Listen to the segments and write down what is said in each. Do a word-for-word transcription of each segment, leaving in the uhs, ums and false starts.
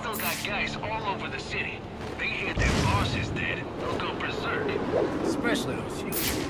still got guys all over the city. They hear their boss is dead, they'll go berserk. Especially those humans.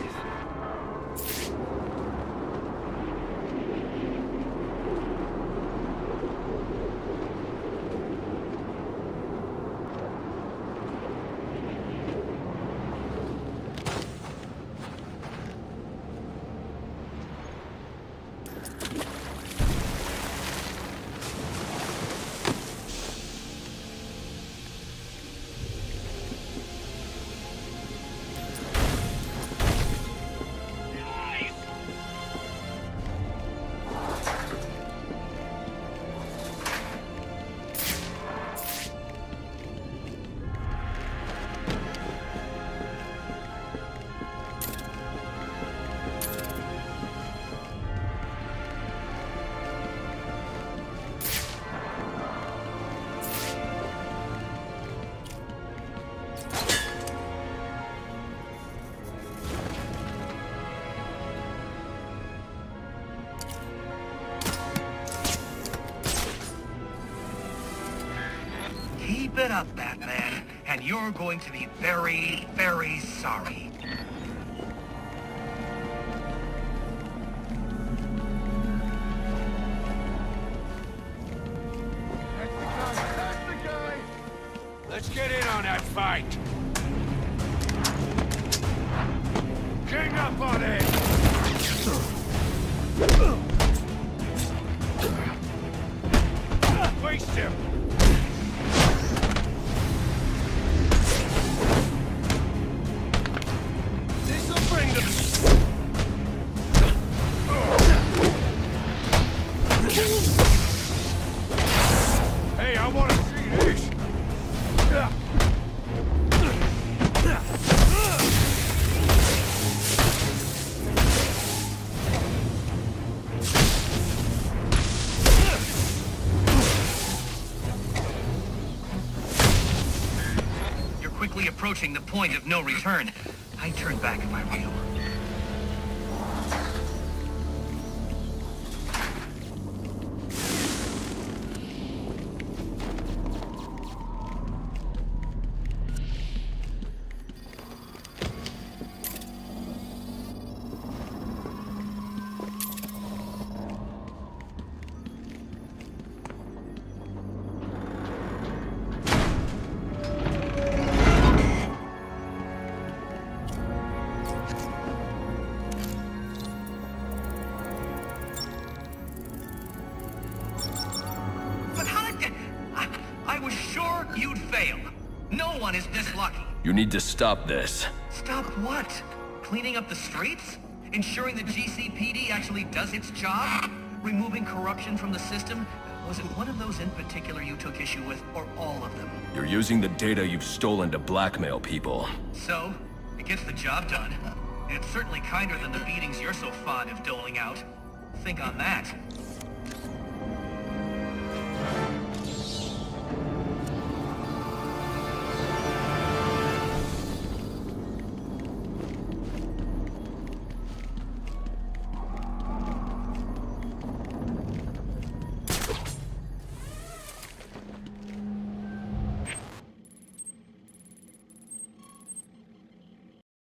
Keep it up, Batman, and you're going to be very, very sorry. That's the guy! That's the guy! Let's get in on that fight! Gang up on it! Waste him! Hey, I want to see this! You're quickly approaching the point of no return. I'd turn back if I were you. You'd fail. No one is this lucky. You need to stop this. Stop what? Cleaning up the streets? Ensuring the G C P D actually does its job? Removing corruption from the system? Was it one of those in particular you took issue with, or all of them? You're using the data you've stolen to blackmail people. So, it gets the job done. And it's certainly kinder than the beatings you're so fond of doling out. Think on that.